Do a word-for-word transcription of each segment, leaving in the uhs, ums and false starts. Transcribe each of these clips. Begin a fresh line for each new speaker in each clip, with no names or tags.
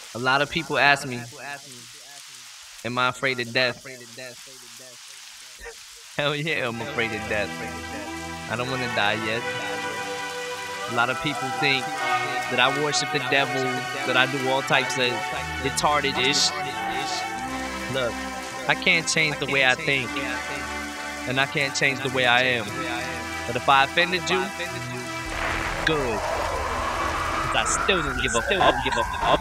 A lot of people ask me, am I afraid of death? Hell yeah, I'm afraid of death. I don't want to die yet. A lot of people think that I worship the devil, that I do all types of retarded-ish. Look, I can't change the way I think, and I can't change the way I am. But if I offended you, good. Cause I still didn't give a fuck. Give a fuck.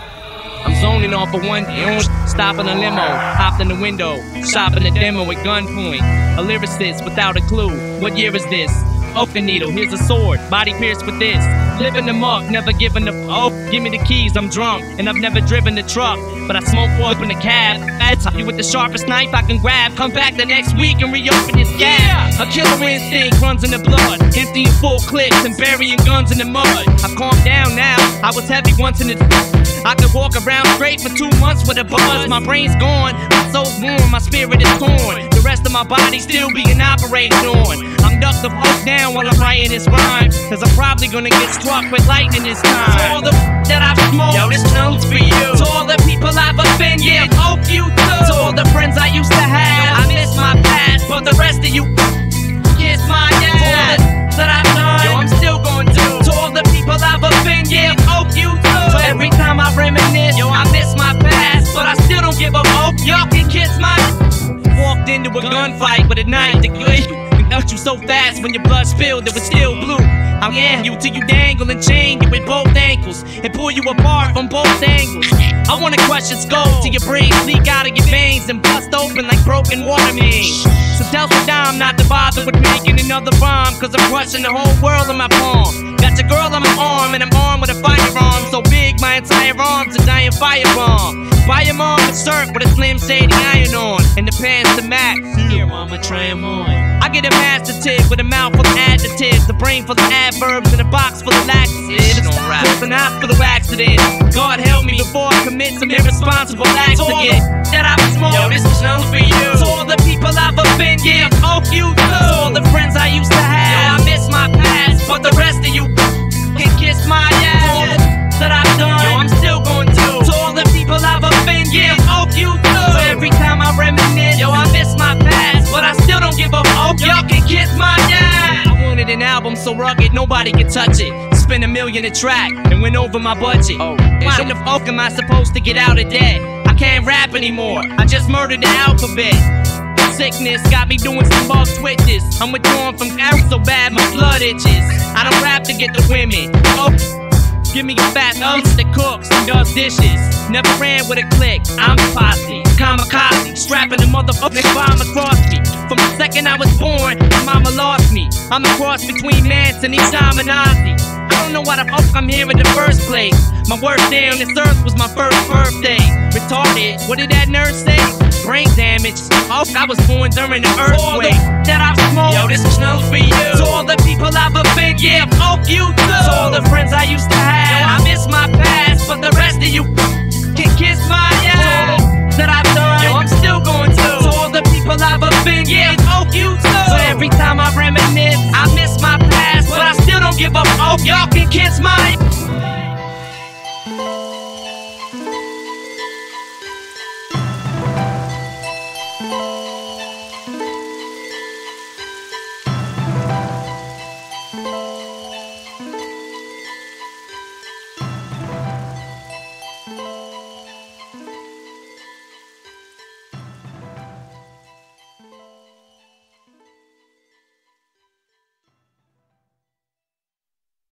I'm zoning off of one day, stopping a limo, hopped in the window, shopping a demo at gunpoint. A lyricist without a clue. What year is this? Oak needle, here's a sword, body pierced with this. Living them up, never giving up. Oh, give me the keys, I'm drunk, and I've never driven the truck, but I smoke up in the cab. That's you with the sharpest knife I can grab. Come back the next week and reopen this gap. A killer instinct runs in the blood, emptying full clips and burying guns in the mud. I've calmed down now, I was heavy once in the. I could walk around straight for two months with a buzz. My brain's gone, my soul's warm, my spirit is torn. The rest of my body still being operated on. I'm ducked the fuck down while I'm writing this rhyme, cause I'm probably gonna get struck with lightning this time. To all the that I've smoked, yo, this one's for you. To all the people I've offended, yeah, hope you too. To all the friends I used to have, I miss my past, but the rest of you kiss my ass. To all the that I've done, yo, I'm still gonna do. To all the people I've offended, yeah, hope you too. So every time I reminisce, yo, I miss my past, but I still don't give a fuck. Y'all can kiss my. Walked into a gunfight with a knife to kill you. Out you so fast when your blood spilled, it was still blue. I'll yeah you till you dangle and chain you with both ankles and pull you apart from both angles. I wanna crush your skull till your brains leak out of your veins and bust open like broken water mains. So tell Saddam not to bother with making another bomb, cause I'm crushing the whole world in my palm. Got your girl on my arm and I'm armed with a firearm so big my entire arm's a giant firebomb. Buy your mom a shirt with a Slim Shady iron on and the pants to match. Here mama, try 'em on. I get a master tip with a mouth full of adjectives, a brain full of adverbs, and a box full of laxatives. Cause an hospital accident. God help me before I commit some irresponsible acts again. That I've smoked, yo, this is known for you. To all the people I've offended, yeah, hope you too. To all the friends I used to have, yo, I miss my past, but the rest of you can kiss my ass. To all the that I've done, yo, I'm still going to. To all the people I've offended, yeah, hope you too. So every time I reminisce, yo, I miss my past, but I still don't give a fuck. Y'all can kiss my ass. I wanted an album so rugged nobody can touch it. Spent a million a track and went over my budget. Oh, why the fuck am I supposed to get out of debt? I can't rap anymore, I just murdered the alphabet. Sickness got me doing some bug twitches. I'm withdrawn from Gary so bad my blood itches. I don't rap to get the women. Oh, give me a fat ounce that cooks and does dishes. Never ran with a click, I'm posse. Kamikaze, strapping the motherfucking bomb across me. From the second I was born, my mama lost me. I'm a cross between Nance and Isham and Ozzy. I don't know why the fuck I'm here in the first place. My worst day on this earth was my first birthday. Retarded, what did that nurse say? Brain damage. Oh, I was born during the earthquake. That I've smoked, yo, this is known for you. To all the people I've offended, yeah, fuck you too. To all the friends I used to have, yo,